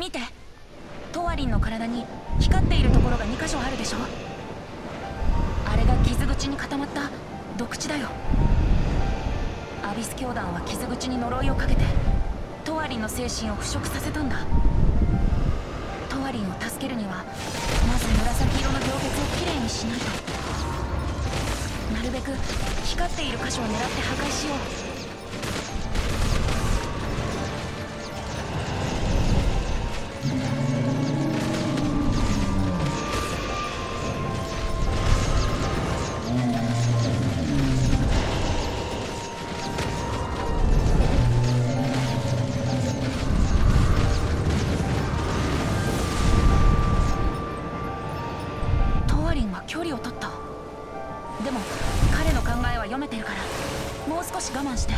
見て、トワリンの体に光っているところが2箇所あるでしょ。あれが傷口に固まった毒地だよ。アビス教団は傷口に呪いをかけてトワリンの精神を腐食させたんだ。トワリンを助けるにはまず紫色の凝結をきれいにしないと。なるべく光っている箇所を狙って破壊しよう。距離を取った。でも彼の考えは読めてるから、もう少し我慢して。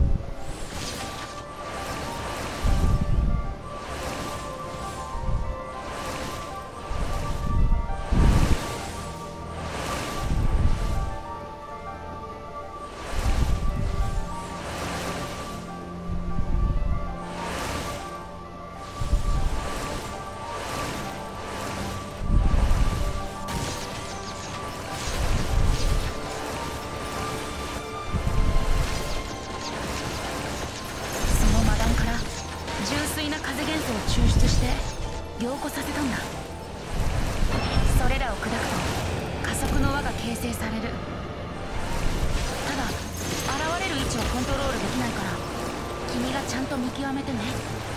抽出して凝固させたんだ。それらを砕くと加速の輪が形成される。ただ現れる位置をコントロールできないから君がちゃんと見極めてね。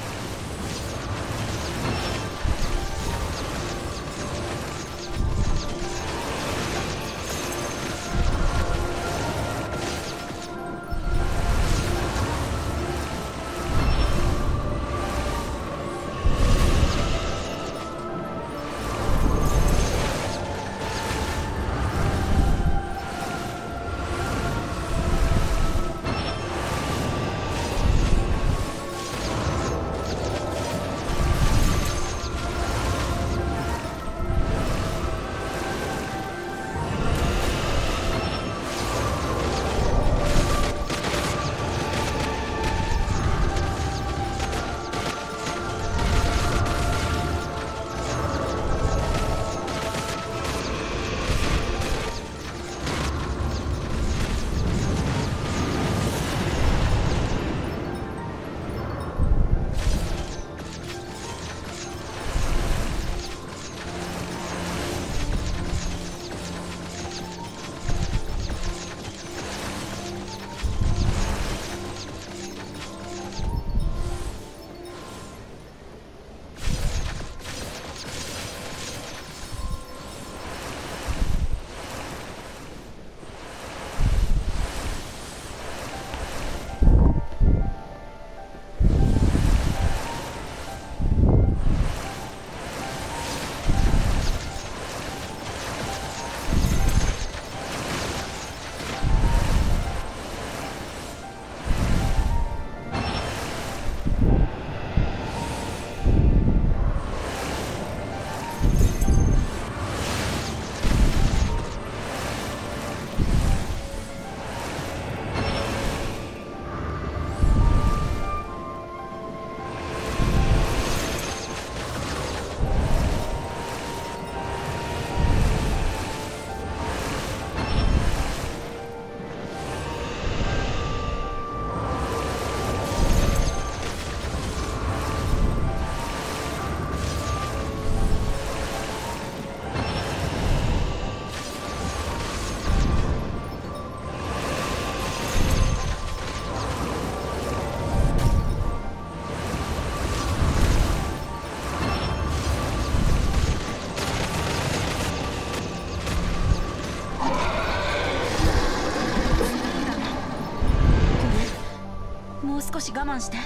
少し我慢して。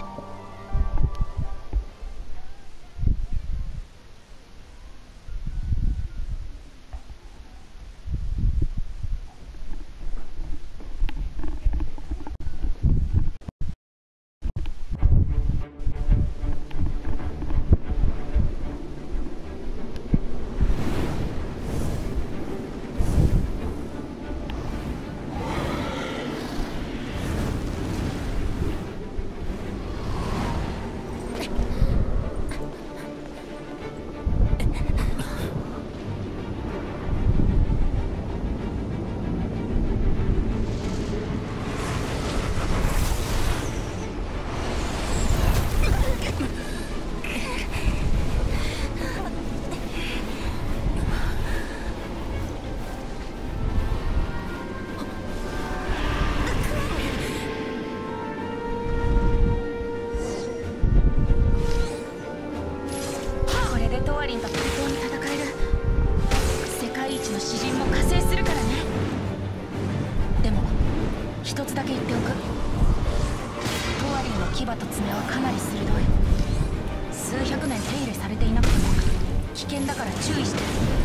トワリンと対等に戦える世界一の詩人も加勢するからね。でも一つだけ言っておく。トワリンの牙と爪はかなり鋭い。数百年手入れされていなくても危険だから注意して。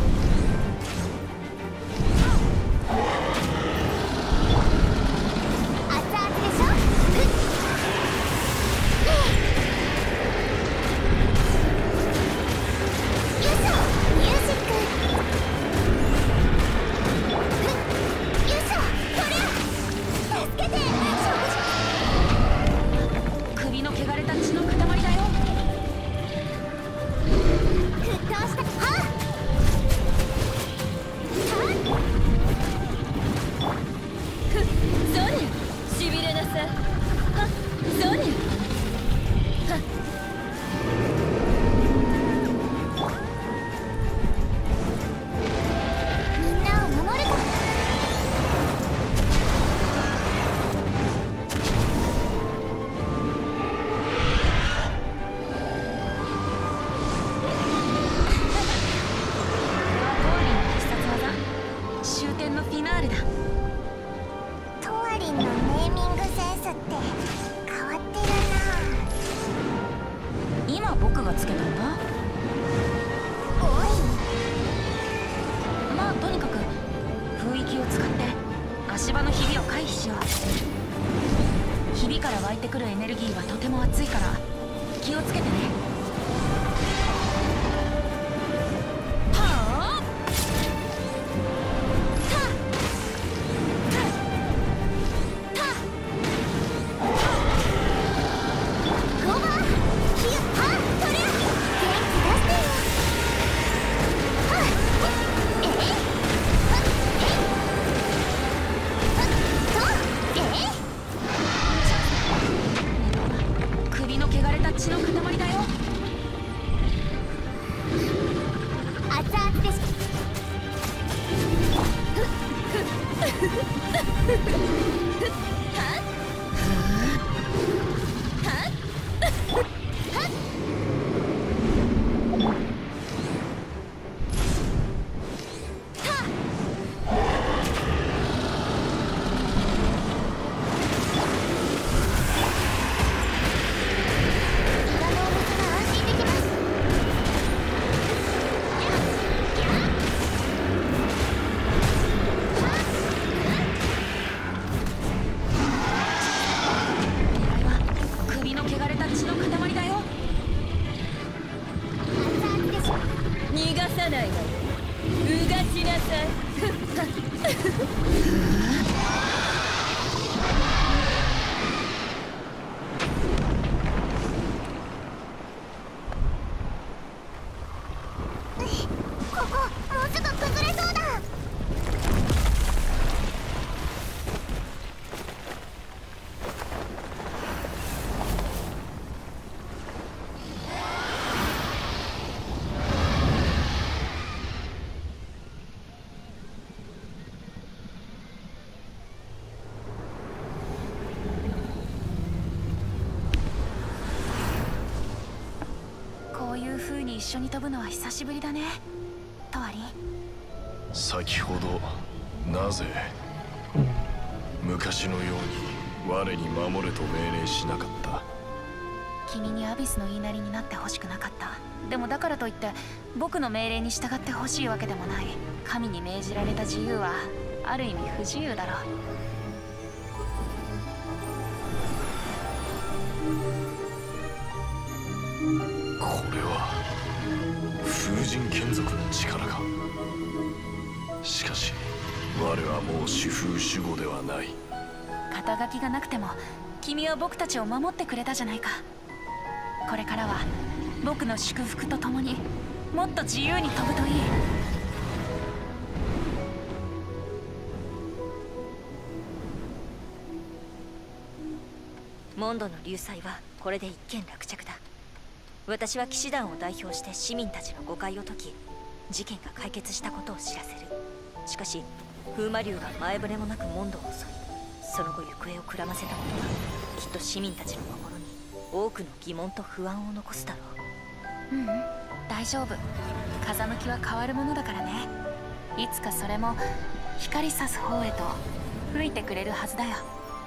ひびから湧いてくるエネルギーはとても熱いから気をつけてね。一緒に飛ぶのは久しぶりだね、トワリン。 先ほどなぜ昔のように我に守れと命令しなかった？ 君にアビスの言いなりになってほしくなかった。でもだからといって僕の命令に従ってほしいわけでもない。神に命じられた自由はある意味不自由だろう。 これは風神眷属の力か。しかし我はもう主風守護ではない。 肩書きがなくても君は僕たちを守ってくれたじゃないか。これからは僕の祝福とともにもっと自由に飛ぶといい。 モンドの流祭はこれで一件落着だ。私は騎士団を代表して市民たちの誤解を解き、事件が解決したことを知らせる。しかし風魔竜が前触れもなくモンドを襲い、その後行方をくらませたことはきっと市民たちの心に多くの疑問と不安を残すだろう。 大丈夫。風向きは変わるものだからね。いつかそれも光さす方へと吹いてくれるはずだよ。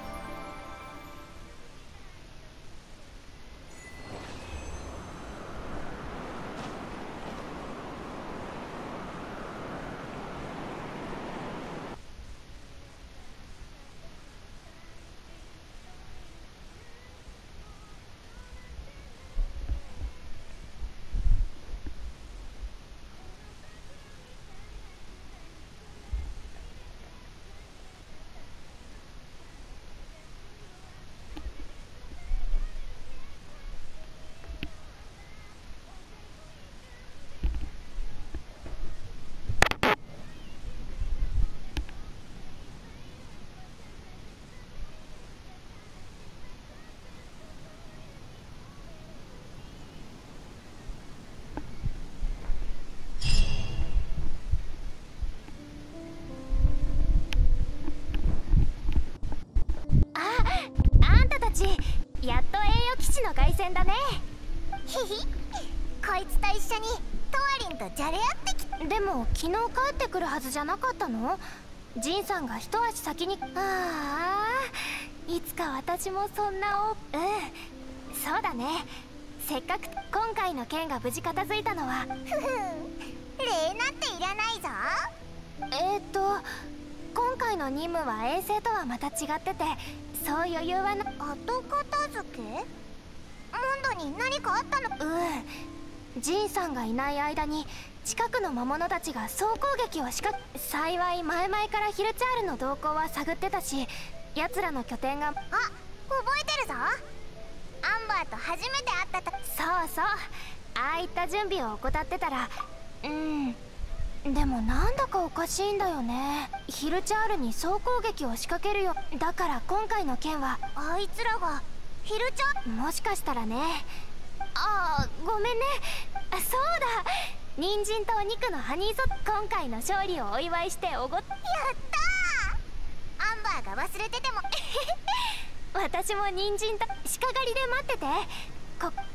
やっと栄養基地の凱旋だね。ひひ、こいつと一緒にトワリンとじゃれ合ってき。でも昨日帰ってくるはずじゃなかったの？ジンさんが一足先に。ああ、いつか私もそんなそうだね。せっかく今回の件が無事片付いたのは。ふふん、礼なんていらないぞ。今回の任務は衛星とはまた違ってて、そう余裕はな。後片付け？モンドに何かあったの？ジンさんがいない間に近くの魔物たちが総攻撃を幸い前々からヒルチャールの動向は探ってたし、奴らの拠点が。あ、覚えてるぞ。アンバーと初めて会ったと。そうそう、ああいった準備を怠ってたら。でもなんだかおかしいんだよね。ヒルチャールに総攻撃を仕掛けるよ。だから今回の件はあいつらがヒルチャール、もしかしたらね。ごめんね。そうだ、人参とお肉のハニーソ。今回の勝利をお祝いしてやったー。アンバーが忘れてても私も人参と鹿狩りで待ってて。